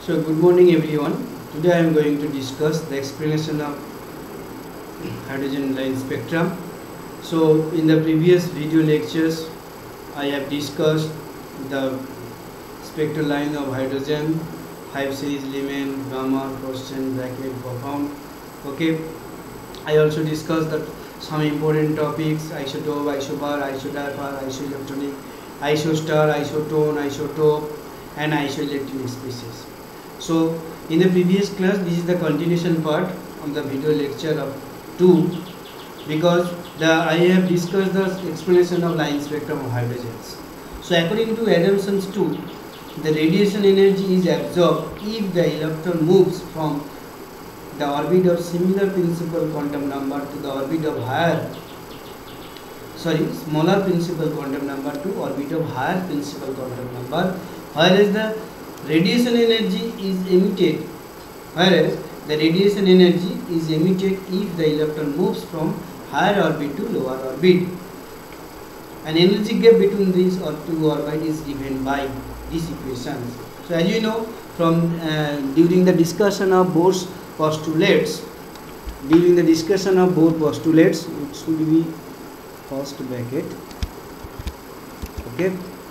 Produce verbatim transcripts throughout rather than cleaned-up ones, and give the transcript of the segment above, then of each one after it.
So good morning everyone. Today I am going to discuss the explanation of hydrogen line spectrum. So in the previous video lectures I have discussed the spectral line of hydrogen, five series element, gamma, fluorescent, bracket, profound. Okay. I also discussed that some important topics: isotope, isobar, isodiapher, isoelectronic, isostar, isotone, isotope, and isoelectronic species. So in the previous class, this is the continuation part of the video lecture of two, because the I have discussed the explanation of line spectrum of hydrogens. So according to Adamson's two, the radiation energy is absorbed if the electron moves from the orbit of similar principal quantum number to the orbit of higher sorry smaller principal quantum number to orbit of higher principal quantum number, whereas the radiation energy is emitted whereas the radiation energy is emitted if the electron moves from higher orbit to lower orbit. An energy gap between these or two orbits is given by these equations. So as you know, from uh, during the discussion of Bohr's postulates, during the discussion of Bohr postulates, it should be first bracket. Okay.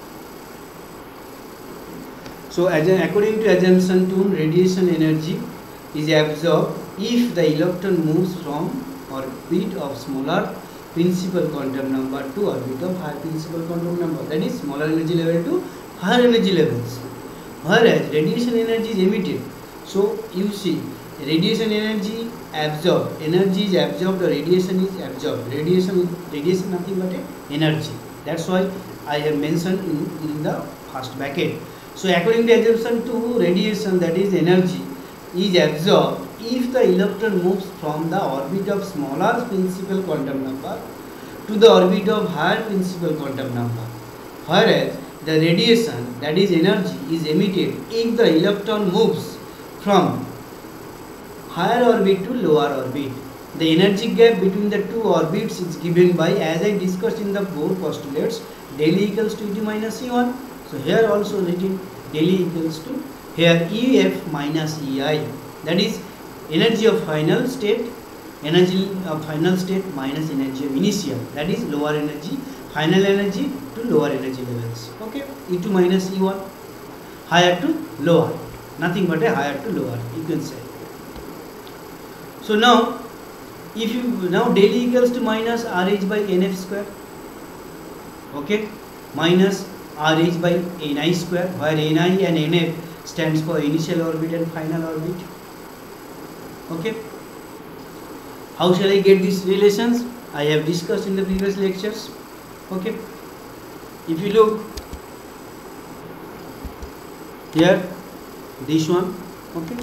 So as a, according to Adamson two, radiation energy is absorbed if the electron moves from orbit of smaller principal quantum number to orbit of higher principal quantum number, that is smaller energy level to higher energy levels, whereas radiation energy is emitted. So you see, radiation energy absorbed, energy is absorbed or radiation is absorbed. Radiation radiation nothing but a energy. That's why I have mentioned in, in the first bracket. So according to Adamson two, radiation, that is energy, is absorbed if the electron moves from the orbit of smaller principal quantum number to the orbit of higher principal quantum number, whereas the radiation, that is energy, is emitted if the electron moves from higher orbit to lower orbit. The energy gap between the two orbits is given by, as I discussed in the Bohr postulates, del E equals to E T minus E one. So here also written del E equals to here E F minus E I, that is energy of final state, energy of final state minus energy of initial, that is lower energy, final energy to lower energy levels. Okay, E two minus E one, higher to lower, nothing but a higher to lower, you can say. So now, if you now del E equals to minus R H by N F square, okay, minus R H by N I square, where N I and N F stands for initial orbit and final orbit. Okay, how shall I get these relations? I have discussed in the previous lectures. Okay, if you look here, this one, okay.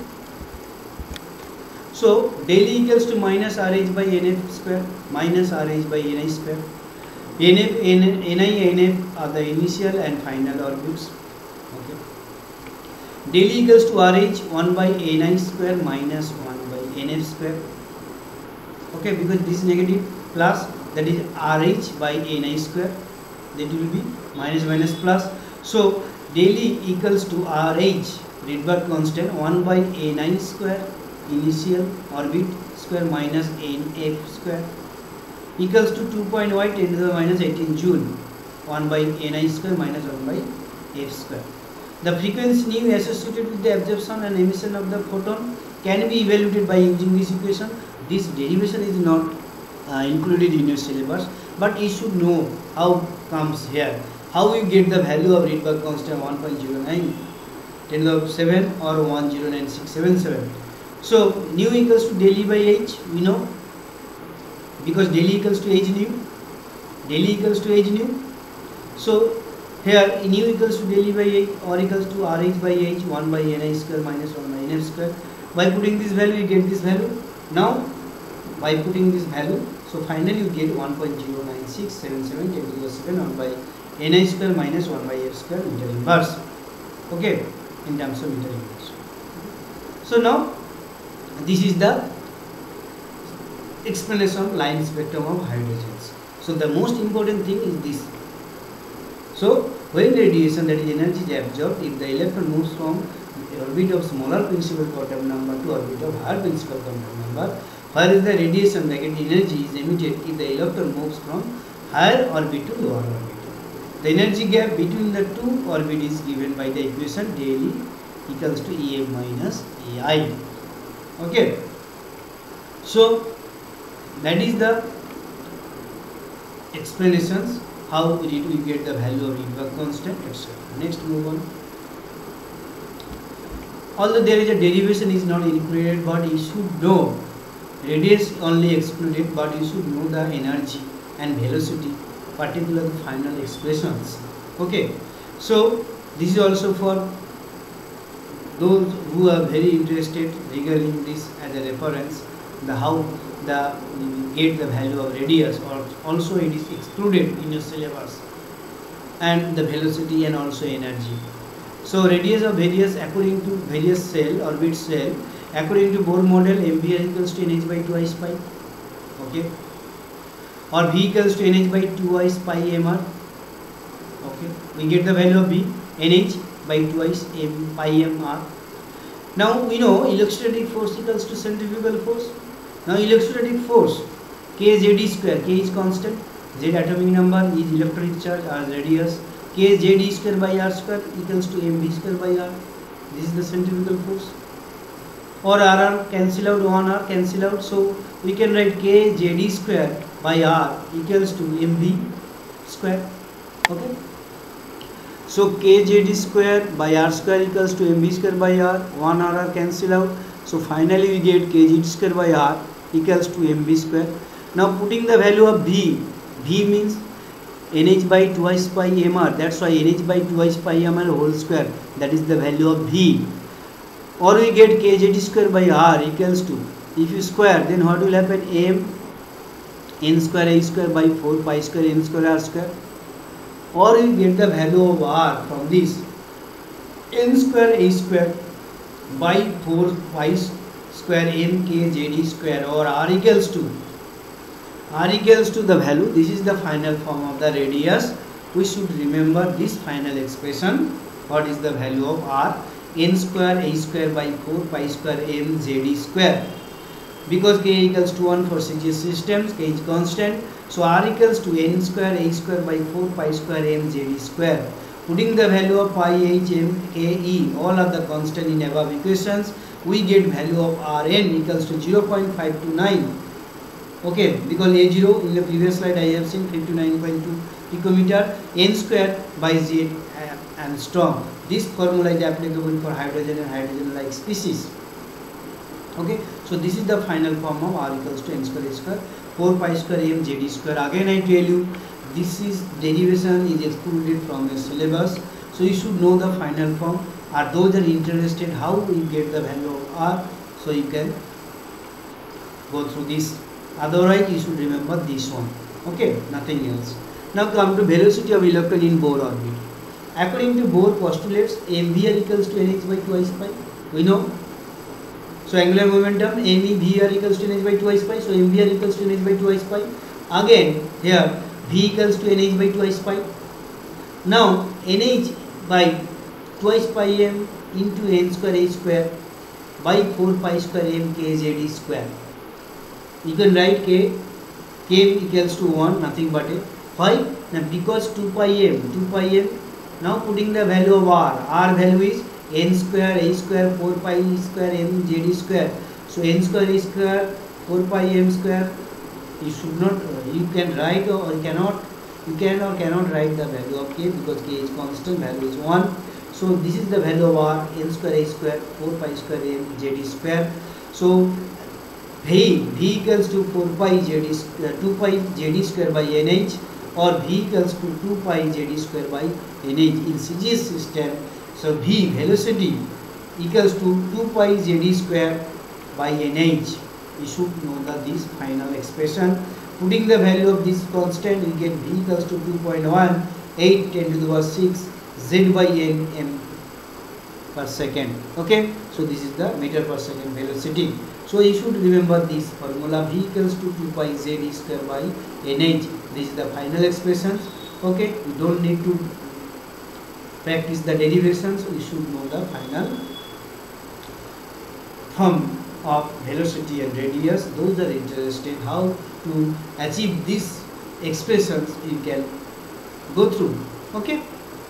So del E equals to minus R H by N F square minus R H by N I square. N F, N, N I, N F are the initial and final orbits. Okay. Del E equals to R H one by N I square minus one by N F square. Okay, because this is negative, plus, that is R H by N I square, that will be minus minus plus. So del E equals to R H, Rydberg constant, one by N I square initial orbit square minus N F square equals to two point one ten to the minus eighteen joule, one by N I square minus one by F square. The frequency nu associated with the absorption and emission of the photon can be evaluated by using this equation. This derivation is not uh, included in your syllabus, but you should know how comes here, how you get the value of Rydberg constant one point zero nine ten to the seven or one zero nine six seven seven. So nu equals to del E by H, we know, because del E equals to H nu, del E equals to H nu. So here nu equals to del E by H or equals to R H by H, one by N I square minus one by N F square. By putting this value, you get this value. Now by putting this value, so finally you get one point zero nine six seven seven ten to the seven, one by N I square minus one by F square meter inverse. Okay, in terms of meter inverse. So now this is the explanation of line spectrum of hydrogens. So the most important thing is this. So when radiation, that is energy, is absorbed, if the electron moves from orbit of smaller principal quantum number to orbit of higher principal quantum number, where is the radiation bracket energy is emitted if the electron moves from higher orbit to lower orbit. The energy gap between the two orbits is given by the equation del E equals to E M minus A I. Okay. So that is the explanations how we need to get the value of Rydberg constant, et cetera. Next, move on. Although there is a derivation is not included, but you should know radius only excluded, but you should know the energy and velocity, particularly the final expressions. Okay, so this is also for those who are very interested regarding this as a reference, the how the get the value of radius, or also it is excluded in your syllabus, and the velocity and also energy. So radius of various according to various cell orbit cell, according to Bohr model, M V R equals to Nh by twice pi. Okay, or V equals to Nh by twice pi mr. Okay, we get the value of V, Nh by twice m pi mr. Now we know electrostatic force equals to centrifugal force. Now electrostatic force K Z D square, K is constant, Z atomic number is electric charge or radius, K Z D square by R square equals to M V square by R. This is the centrifugal force. Or R R cancel out, one R cancel out, so we can write K Z D square by R equals to M V square. Okay. So K Z D square by R square equals to M V square by R, one R R cancel out. So finally we get K Z D square by R equals to M V square. Now putting the value of V, V means Nh by twice pi mr, that's why Nh by twice pi mr whole square, that is the value of V. Or we get K Z D square by R equals to, if you square then what will happen, M n square a square by four pi square n square r square. Or we get the value of R from this, n square a square by four pi square m K Z D square, or R equals to R equals to the value, this is the final form of the radius. We should remember this final expression. What is the value of R? N square a square by four pi square m Z D square. Because K equals to one for C G S systems, K is constant. So R equals to n square a square by four pi square m Z D square. Putting the value of pi h m k e, all are the constant in above equations, we get value of Rn equals to zero point five two nine. Okay, because A zero in the previous slide I have seen fifty-nine point two picometer, n square by Z angstrom. This formula is applicable for hydrogen and hydrogen like species. Okay, so this is the final form of R equals to n square a square four pi square m Z D square. Again I tell you, this is derivation is excluded from the syllabus, so you should know the final form. Are those are interested how we get the value of R, so you can go through this. Otherwise you should remember this one. Okay, nothing else. Now come to velocity of electron in Bohr orbit. According to Bohr postulates, M V R equals to Nh by twice pi. We know. So angular momentum M E V R equals to Nh by twice pi. So M V R equals to Nh by twice pi. Again here V equals to Nh by twice pi. Now Nh by twice pi m into n square a square by four pi square m K Z D square. You can write K, K equals to one, nothing but a. Why? Now because two pi m, two pi m. Now putting the value of R, R value is n square a square four pi square m Z D square. So n square a square four pi m square. You should not, uh, you can write or you cannot, you can or cannot write the value of K because K is constant, value is one. So this is the value of R, n square a square four pi square m Z D square. So V, V equals to four pi Z D square, two pi Z D square by Nh, or V equals to two pi Z D square by Nh in C G S system. So V, velocity, equals to two pi Z D square by Nh. We should know that this final expression. Putting the value of this constant, we get V equals to two point one eight ten to the power six Z by N m per second. Okay, so this is the meter per second velocity. So you should remember this formula, V equals to two pi Z D square by Nh. This is the final expression. Okay, you don't need to practice the derivations, you should know the final form of velocity and radius. Those are interested how to achieve these expressions, you can go through. Okay.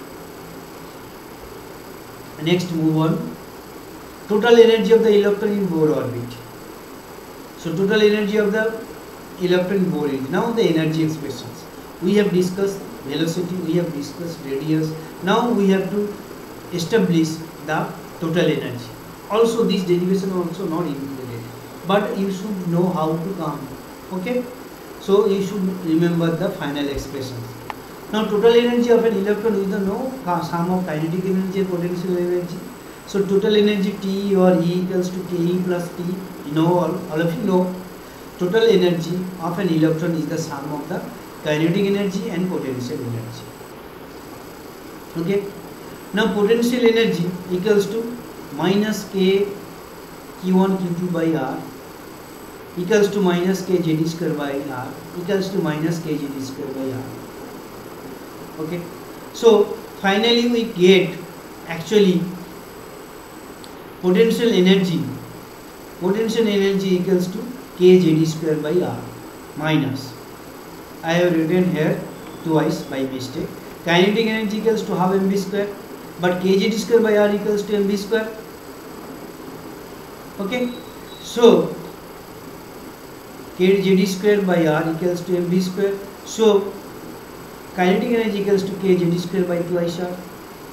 Next, move on. Total energy of the electron in Bohr orbit. So total energy of the electron in Bohr is now the energy expressions. We have discussed velocity, we have discussed radius. Now we have to establish the total energy. Also this derivation also not included, but you should know how to come. Okay, so you should remember the final expressions. Now total energy of an electron with the no sum of kinetic energy and potential energy. So total energy T or E equals to Ke plus T. You know, all, all of you know total energy of an electron is the sum of the kinetic energy and potential energy. Okay. Now potential energy equals to minus K Q one Q two by R equals to minus K Z square by R equals to minus K Z square by R. Okay. So finally we get actually potential energy. Potential energy equals to K Z square by R minus, I have written here twice by mistake, kinetic energy equals to half mv square, but Kz square by R equals to mv square. Okay, so Kz square by R equals to mv square. So kinetic energy equals to Kz square by twice R.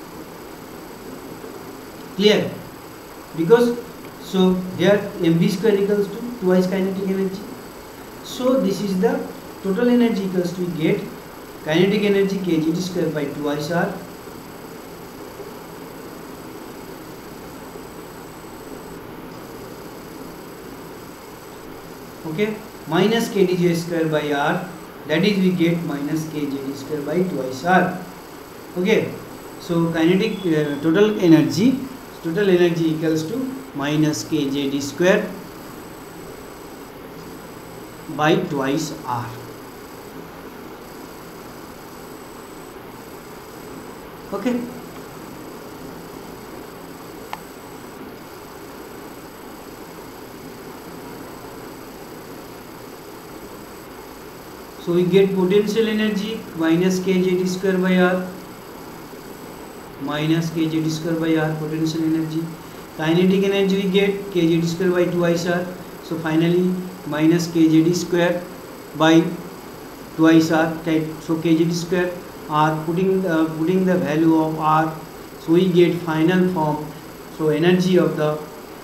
Clear? Because so here mv square equals to twice kinetic energy. So this is the total energy equals to get kinetic energy Kz square by twice R okay minus Kdj square by R, that is we get minus Kj square by twice R. Okay, so kinetic uh, total energy total energy equals to minus Kj square by twice R. Okay. So we get potential energy minus Kz square by R minus Kz square by R potential energy. Kinetic energy we get Kz square by twice R. So finally minus Kz square by twice R. So Kz square R, putting the, putting the value of R, so we get final form. So energy of the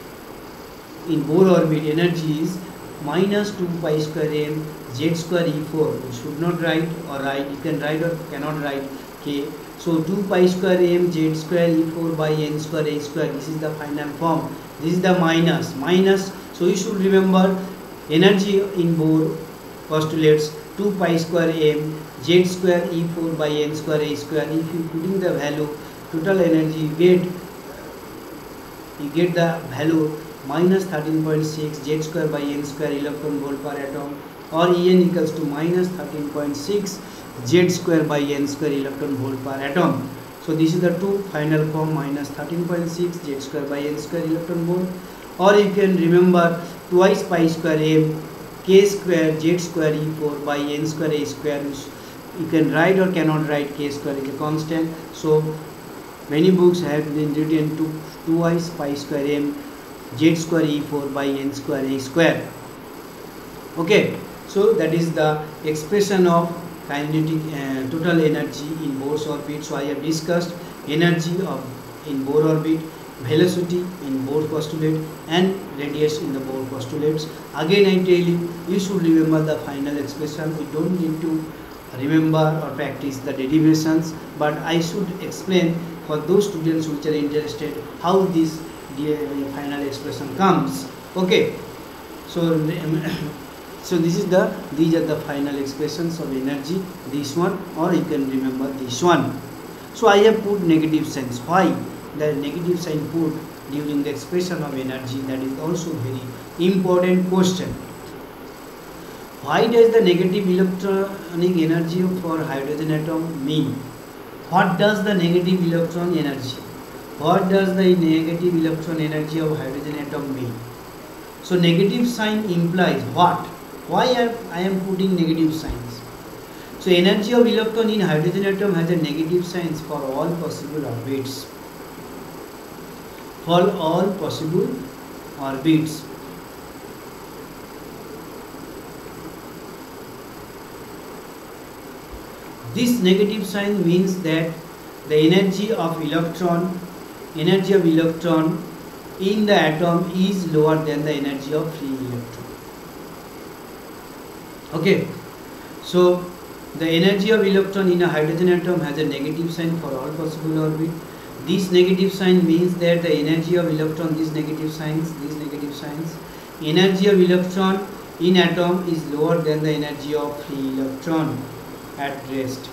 in Bohr orbit energy is minus two pi square m z square e four. You should not write or write, you can write or cannot write k. So two pi square m z square e four by n square a square. This is the final form. This is the minus minus. So you should remember energy in Bohr postulates two pi square m z square e four by n square a square. If you putting the value total energy, you get you get the value minus thirteen point six z square by n square electron volt per atom, or En equals to minus thirteen point six z square by n square electron volt per atom. So this is the two final form, minus thirteen point six z square by n square electron volt, or you can remember twice pi square m k square z square e four by n square a square. You can write or cannot write, k square is a constant. So many books have been written to twice pi square m z square e four by n square a square. Okay, so that is the expression of kinetic uh, total energy in Bohr's orbit. So I have discussed energy of in Bohr orbit, velocity in Bohr postulate, and radius in the Bohr postulates. Again I tell you, you should remember the final expression. We don't need to remember or practice the derivations, but I should explain for those students which are interested how this the final expression comes. Okay, so so this is the these are the final expressions of energy, this one, or you can remember this one. So I have put negative signs. Why the negative sign put during the expression of energy? That is also very important question. Why does the negative electronic energy for hydrogen atom mean? What does the negative electron energy? What does the negative electron energy of hydrogen atom mean? So negative sign implies what? Why I am putting negative signs? So energy of electron in hydrogen atom has a negative signs for all possible orbits. For all possible orbits. This negative sign means that the energy of electron, energy of electron in the atom is lower than the energy of free electron. Okay, so the energy of electron in a hydrogen atom has a negative sign for all possible orbit. This negative sign means that the energy of electron, these negative signs, these negative signs, energy of electron in atom is lower than the energy of free electron at rest.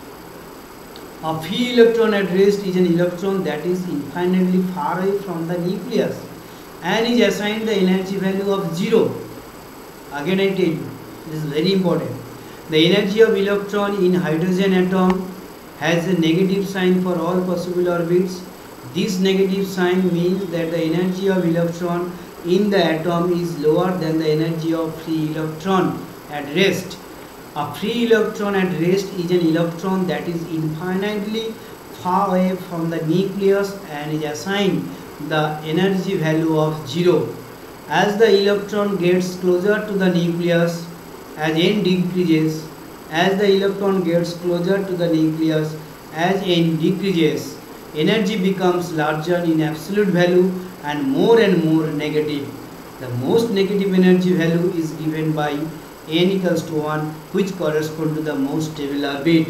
A free electron at rest is an electron that is infinitely far away from the nucleus and is assigned the energy value of zero. Again I tell you, this is very important. The energy of electron in hydrogen atom has a negative sign for all possible orbits. This negative sign means that the energy of electron in the atom is lower than the energy of free electron at rest. A free electron at rest is an electron that is infinitely far away from the nucleus and is assigned the energy value of zero. As the electron gets closer to the nucleus, as n decreases, as the electron gets closer to the nucleus, as n decreases, energy becomes larger in absolute value and more and more negative. The most negative energy value is given by n equals to one, which corresponds to the most stable orbit.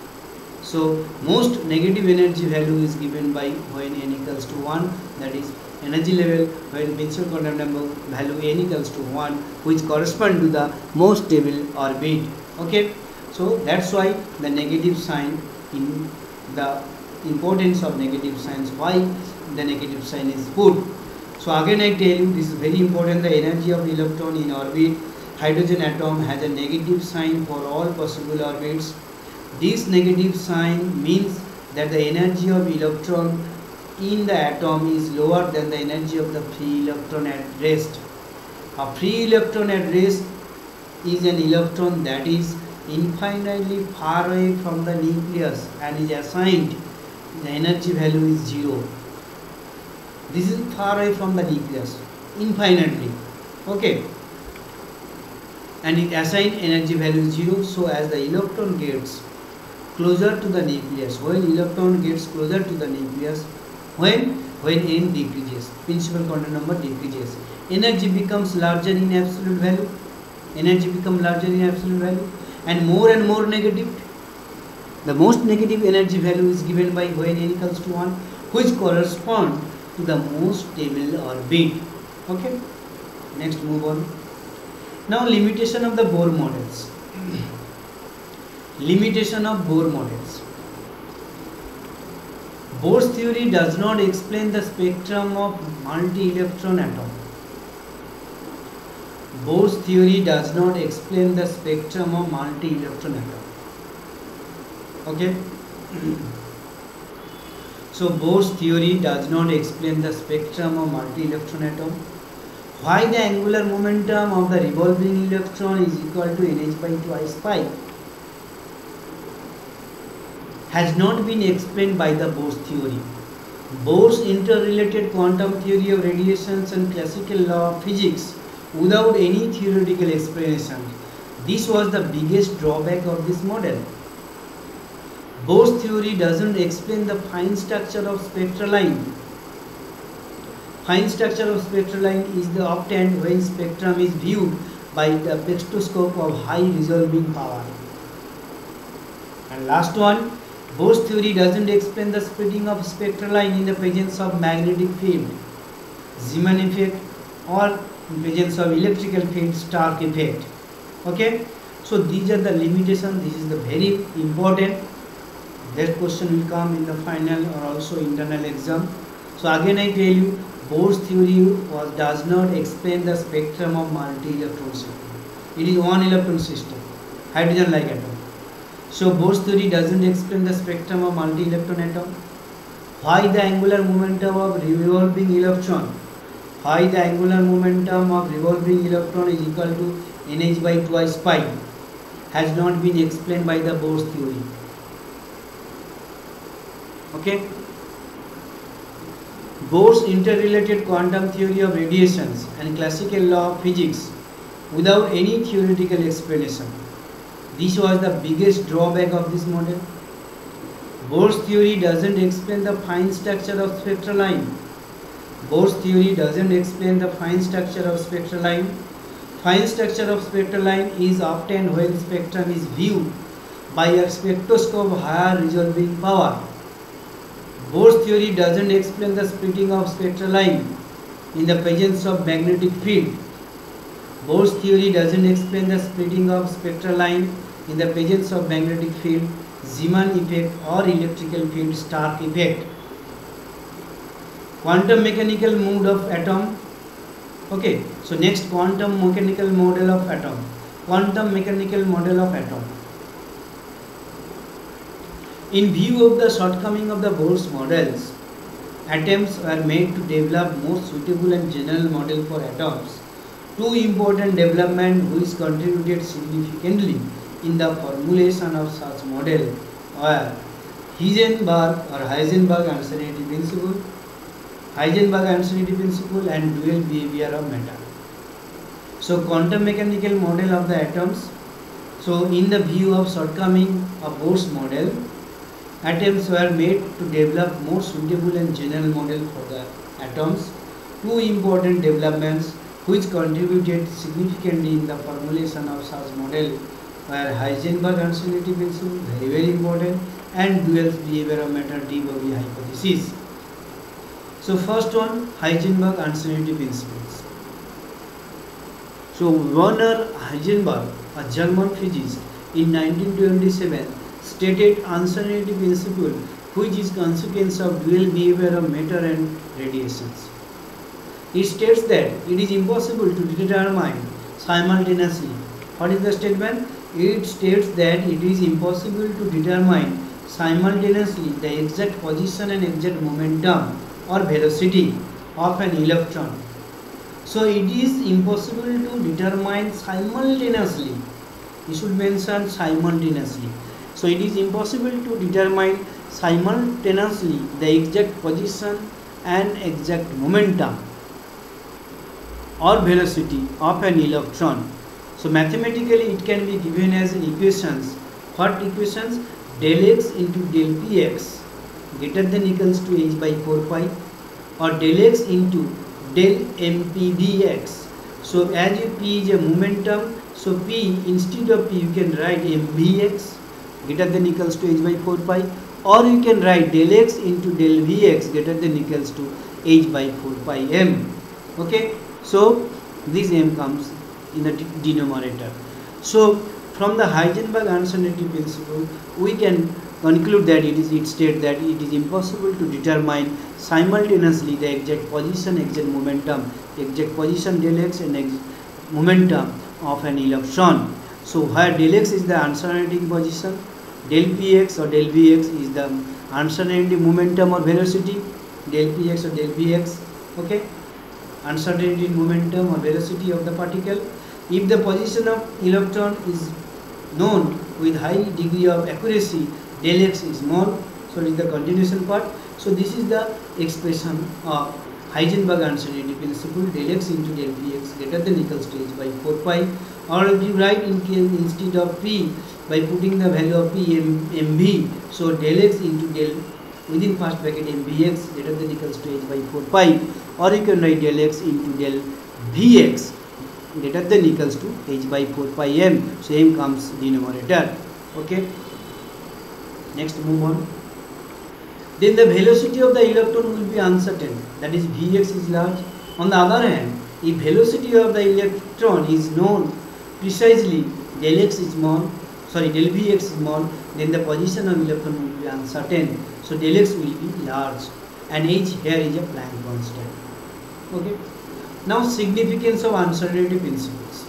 So most negative energy value is given by when n equals to one, that is energy level when principal quantum number value n equals to one, which correspond to the most stable orbit. Okay, so that's why the negative sign, in the importance of negative signs, why the negative sign is put. So again I tell you, this is very important. The energy of electron in orbit hydrogen atom has a negative sign for all possible orbits. This negative sign means that the energy of electron in the atom is lower than the energy of the free electron at rest. A free electron at rest is an electron that is infinitely far away from the nucleus and is assigned the energy value is zero. This is far away from the nucleus, infinitely. Okay, and it assigned energy value is zero. So as the electron gets closer to the nucleus, when electron gets closer to the nucleus, when when n decreases, principal quantum number decreases, energy becomes larger in absolute value, energy becomes larger in absolute value and more and more negative. The most negative energy value is given by when n equals to one, which correspond to the most stable orbit. Okay, next move on. Now limitation of the Bohr models. Limitation of Bohr models. Bohr's theory does not explain the spectrum of multi-electron atom. Bohr's theory does not explain the spectrum of multi-electron atom. Okay. So Bohr's theory does not explain the spectrum of multi-electron atom. Why the angular momentum of the revolving electron is equal to nh by twice pi has not been explained by the Bohr's theory. Bohr's interrelated quantum theory of radiations and classical law of physics without any theoretical explanation. This was the biggest drawback of this model. Bohr's theory doesn't explain the fine structure of spectral line. Fine structure of spectral line is the obtained when spectrum is viewed by the spectroscope of high resolving power. And last one, Bohr's theory doesn't explain the spreading of spectral line in the presence of magnetic field, Zeeman effect, or in presence of electrical field, Stark effect. Okay, so these are the limitations. This is the very important. That question will come in the final or also internal exam. So again I tell you, Bohr's theory was does not explain the spectrum of multi-electron system. It is one electron system, hydrogen-like atom. So Bohr's theory doesn't explain the spectrum of multi-electron atom. Why the angular momentum of revolving electron Phi, the angular momentum of revolving electron, is equal to nh by twice pi, has not been explained by the Bohr's theory. Okay. Bohr's interrelated quantum theory of radiations and classical law of physics without any theoretical explanation. This was the biggest drawback of this model. Bohr's theory doesn't explain the fine structure of spectral line. Bohr's theory doesn't explain the fine structure of spectral line. Fine structure of spectral line is obtained when spectrum is viewed by a spectroscope of higher resolving power. Bohr's theory doesn't explain the splitting of spectral line in the presence of magnetic field. Bohr's theory doesn't explain the splitting of spectral line in the presence of magnetic field, Zeeman effect or electrical field Stark effect. Quantum mechanical mode of atom. Okay, so next, quantum mechanical model of atom. Quantum mechanical model of atom. In view of the shortcoming of the Bohr's models, attempts were made to develop more suitable and general model for atoms. Two important developments which contributed significantly in the formulation of such model were Heisenberg or Heisenberg uncertainty principle, Heisenberg uncertainty principle and dual behavior of matter. So quantum mechanical model of the atoms. So in the view of shortcoming of Bohr's model, attempts were made to develop more suitable and general model for the atoms. Two important developments which contributed significantly in the formulation of such model were Heisenberg uncertainty principle, very very important, and dual behavior of matter, de Broglie hypothesis. So first one, Heisenberg uncertainty principles. So Werner Heisenberg, a German physicist, in nineteen twenty-seven stated uncertainty principle, which is consequence of dual behavior of matter and radiations. It states that it is impossible to determine simultaneously. What is the statement? It states that it is impossible to determine simultaneously the exact position and exact momentum or velocity of an electron. So it is impossible to determine simultaneously. You should mention simultaneously. So it is impossible to determine simultaneously the exact position and exact momentum or velocity of an electron. So mathematically it can be given as equations. What equations? Del x into del px greater than equals to h by four pi, or del x into del mpdx. So as you p is a momentum, so p, instead of p you can write mvx greater than equals to h by four pi, or you can write del x into del vx greater than equals to h by four pi m. Okay, so this m comes in the denominator. So from the Heisenberg uncertainty principle, we can conclude that it is it states that it is impossible to determine simultaneously the exact position, exact momentum, exact position del x and exact momentum of an electron. So where del x is the uncertainty position, del px or del vx is the uncertainty momentum or velocity, del px or del vx, okay, uncertainty momentum or velocity of the particle. If the position of electron is known with high degree of accuracy, del x is known, so it is the continuation part. So this is the expression of Heisenberg uncertainty principle, del x into del px greater than equals to h by four pi, or if you write in case instead of p by putting the value of p m, mv, so del x into del within first bracket mvx greater than equals to h by four pi, or you can write del x into del vx greater than equals to h by four pi m. So m comes denominator. Okay, next move on. Then the velocity of the electron will be uncertain, that is Vx is large. On the other hand, if velocity of the electron is known precisely, del x is small, sorry del Vx is small, then the position of electron will be uncertain. So del x will be large, and h here is a Planck constant. Okay. Now significance of uncertainty principles.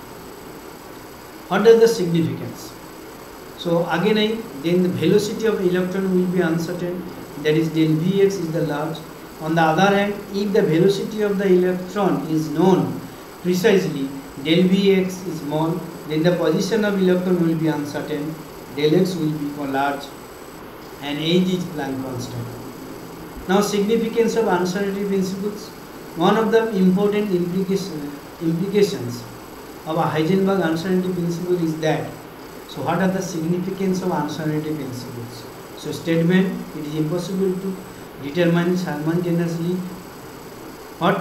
What is the significance? So again I then the velocity of electron will be uncertain, that is del Vx is the large, On the other hand, if the velocity of the electron is known precisely, del Vx is small, then the position of electron will be uncertain, del x will be large, and h is Planck constant. Now, significance of uncertainty principles. One of the important implication, implications of a Heisenberg uncertainty principle is that, so what are the significance of uncertainty principles? So, statement, it is impossible to determine simultaneously what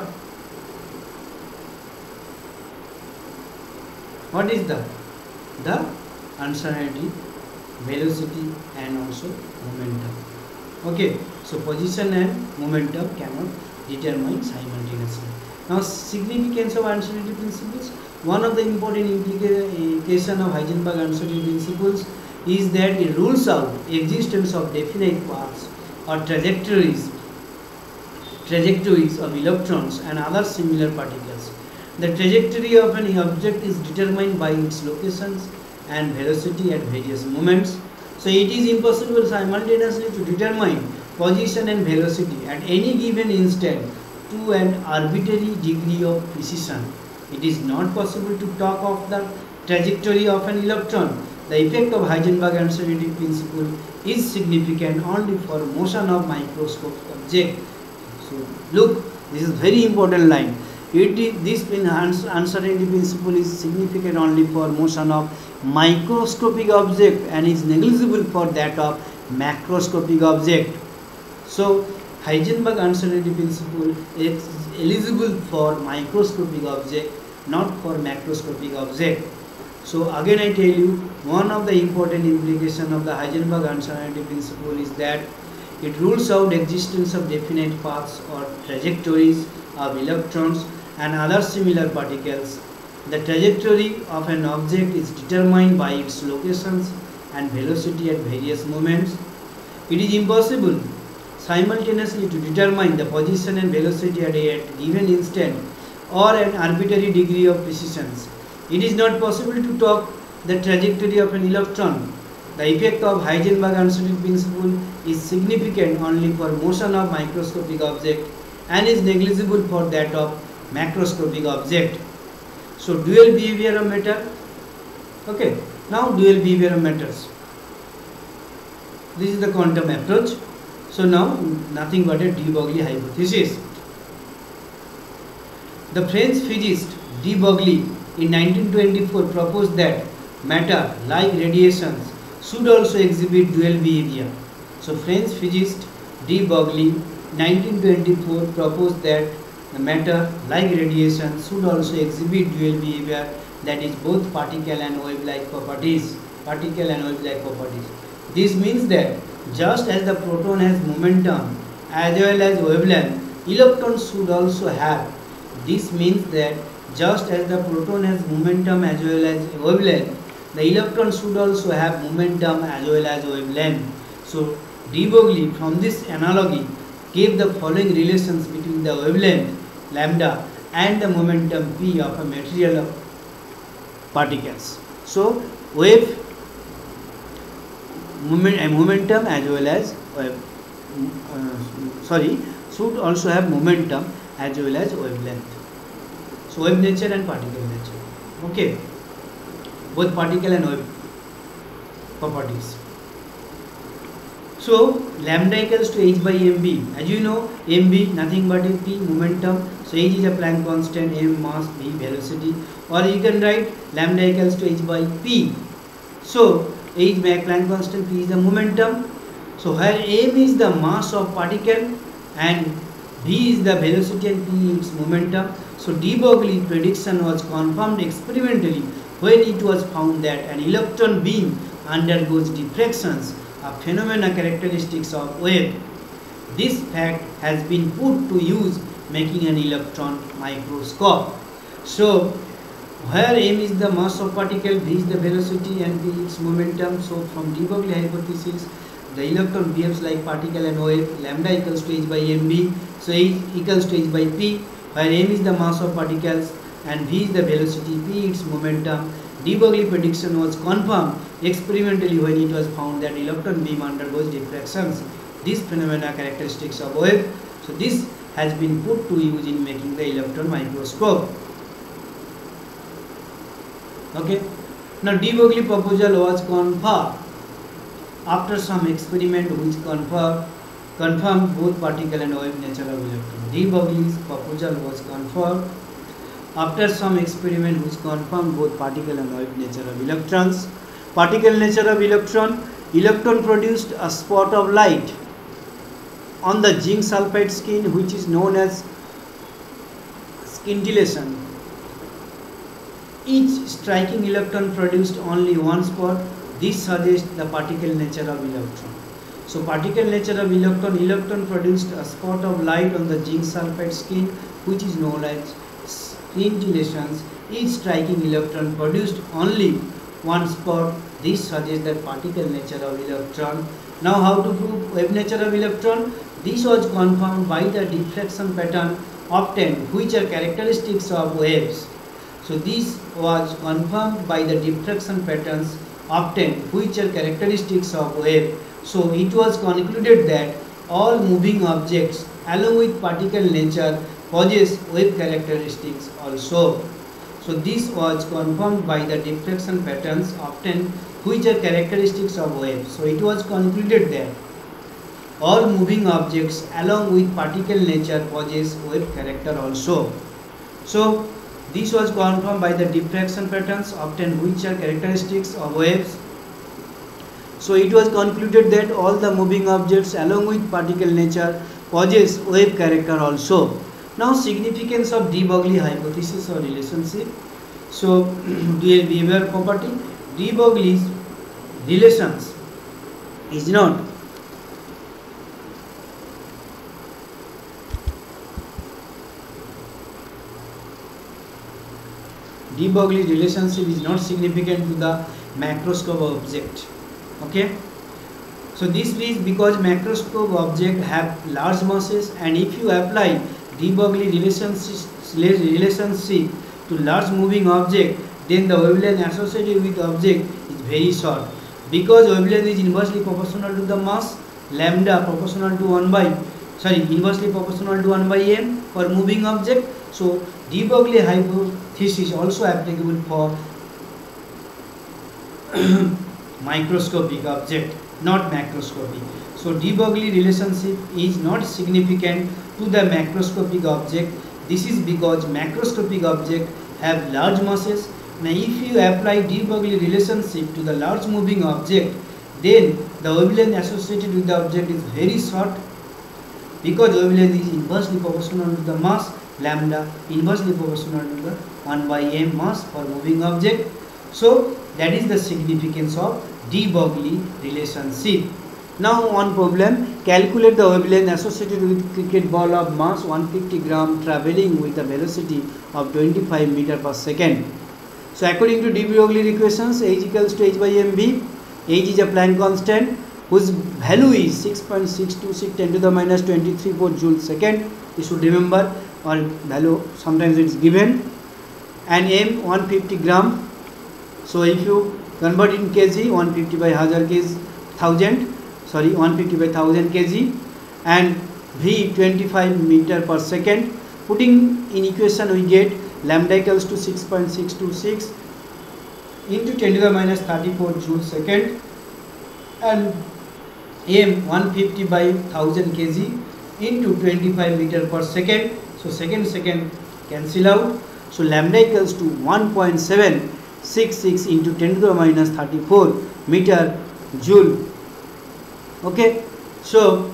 what is the the uncertainty, velocity and also momentum. Okay, so position and momentum cannot determine simultaneously. Now, significance of uncertainty principles. One of the important implication of Heisenberg uncertainty principles is that it rules out existence of definite paths or trajectories trajectories of electrons and other similar particles. The trajectory of an object is determined by its locations and velocity at various moments. So it is impossible simultaneously to determine position and velocity at any given instant to an arbitrary degree of precision. It is not possible to talk of the trajectory of an electron. The effect of Heisenberg uncertainty principle is significant only for motion of microscopic object. So look, this is very important line. It is, this uncertainty principle is significant only for motion of microscopic object and is negligible for that of macroscopic object. So Heisenberg uncertainty principle is eligible for microscopic object, not for macroscopic object. So again I tell you, one of the important implications of the Heisenberg uncertainty principle is that it rules out existence of definite paths or trajectories of electrons and other similar particles. The trajectory of an object is determined by its locations and velocity at various moments. It is impossible simultaneously to determine the position and velocity at a given instant or an arbitrary degree of precision. It is not possible to talk the trajectory of an electron. The effect of Heisenberg uncertainty principle is significant only for motion of microscopic object and is negligible for that of macroscopic object. So dual behavior of matter. Okay, now dual behavior of matters. This is the quantum approach. So now nothing but a de Broglie hypothesis. The French physicist de Broglie in nineteen twenty-four proposed that matter, like radiations, should also exhibit dual behavior. So French physicist de Broglie nineteen twenty-four proposed that the matter, like radiation, should also exhibit dual behavior, that is both particle and wave-like properties. Particle and wave-like properties. This means that just as the proton has momentum as well as wavelength, electrons should also have. This means that just as the proton has momentum as well as wavelength, the electron should also have momentum as well as wavelength. So de Broglie from this analogy gave the following relations between the wavelength lambda and the momentum p of a material of particles. So wave moment, uh, momentum as well as wave, uh, sorry should also have momentum as well as wavelength. So wave nature and particle nature. Okay, both particle and wave properties. So lambda equals to h by mv. As you know, mv nothing but a p momentum. So h is a Planck constant, m mass, v velocity. Or you can write lambda equals to h by p. So h by Planck constant, p is the momentum. So where m is the mass of particle and v is the velocity and p its momentum. So de Broglie prediction was confirmed experimentally when it was found that an electron beam undergoes diffractions, a phenomena characteristics of wave. This fact has been put to use making an electron microscope. So where m is the mass of particle, v is the velocity and p its momentum. So from de Broglie hypothesis, the electron behaves like particle and wave. Lambda equals to h by mv. So h equals to h by p, where m is the mass of particles and v is the velocity, p its momentum. De Broglie prediction was confirmed experimentally when it was found that electron beam undergoes diffractions. These phenomena characteristics of wave. So this has been put to use in making the electron microscope. Okay. Now de Broglie proposal was confirmed after some experiment which confirmed confirmed both particle and wave nature of electron. De Broglie's proposal was confirmed after some experiment which confirmed both particle and wave nature of electrons. Particle nature of electron: electron produced a spot of light on the zinc sulfide skin, which is known as scintillation. Each striking electron produced only one spot. This suggests the particle nature of electron. So particle nature of electron: electron produced a spot of light on the zinc sulfide skin, which is known as scintillations. Each striking electron produced only one spot. This suggests the particle nature of electron. Now how to prove wave nature of electron? This was confirmed by the diffraction pattern obtained, which are characteristics of waves. So this was confirmed by the diffraction patterns obtained, which are characteristics of wave. So it was concluded that all moving objects along with particle nature possess wave characteristics also. So this was confirmed by the diffraction patterns obtained, which are characteristics of wave. So it was concluded that all moving objects along with particle nature possess wave character also. So this was confirmed by the diffraction patterns obtained, which are characteristics of waves. So it was concluded that all the moving objects along with particle nature possess wave character also. Now significance of de Broglie hypothesis or relationship. So dual behavior property: de Broglie's relations is not de Broglie's relationship is not significant to the macroscope object. Okay. So this is because macroscope object have large masses, and if you apply de Broglie relationship relationship to large moving object, then the wavelength associated with the object is very short. Because wavelength is inversely proportional to the mass, lambda proportional to one by sorry inversely proportional to one by m for moving object. So de Broglie hypothesis also applicable for microscopic object, not macroscopic. So de Broglie relationship is not significant to the macroscopic object. This is because macroscopic object have large masses. Now if you apply de Broglie relationship to the large moving object, then the wavelength associated with the object is very short, because wavelength is inversely proportional to the mass, lambda inversely proportional to the one by m mass for moving object. So that is the significance of de Broglie relationship. Now one problem: calculate the wavelength associated with cricket ball of mass one hundred fifty gram traveling with a velocity of twenty-five meter per second. So according to de Broglie equations, H equals to h by mv. H is a Planck constant whose value is six point six two six ten to the minus twenty-three four joule second. You should remember, or value sometimes it's given, and m one hundred fifty gram. So if you convert in kg, one hundred fifty by one hundred kg, thousand, sorry one hundred fifty by one thousand kg, and v twenty-five meter per second. Putting in equation, we get lambda equals to six point six two six into ten to the minus thirty-four joule second, and m one hundred fifty by one thousand kg into twenty-five meter per second. So second second cancel out. So lambda equals to one point seven six six into ten to the minus thirty-four meter joule. Okay. So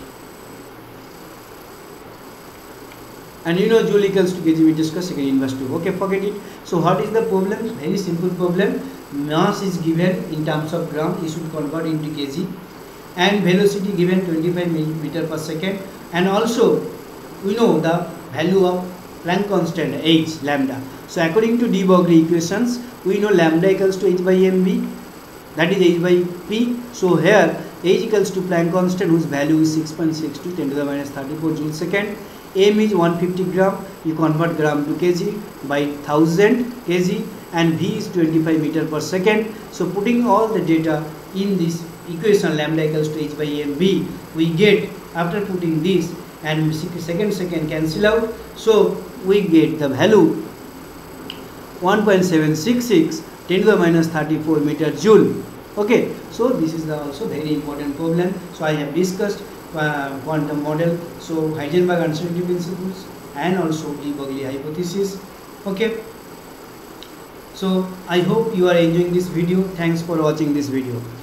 and you know joule equals to kg, we discuss again inverse two. Okay, forget it. So what is the problem? Very simple problem. Mass is given in terms of gram, you should convert into kg, and velocity given twenty-five meter per second, and also we know the value of Planck constant h, lambda. So according to de Broglie equations, we know lambda equals to h by mv, that is h by p. So here h equals to Planck constant whose value is six point six two ten to the minus thirty-four joule second. M is one hundred fifty gram, you convert gram to kg by one thousand kg, and v is twenty-five meter per second. So putting all the data in this equation, lambda equals to h by mv, we get, after putting this, and second second cancel out, so we get the value one point seven six six ten to the minus thirty-four meter joule. Okay, so this is the also very important problem. So I have discussed uh, quantum model, so Heisenberg uncertainty principles, and also de Broglie hypothesis. Okay, so I hope you are enjoying this video. Thanks for watching this video.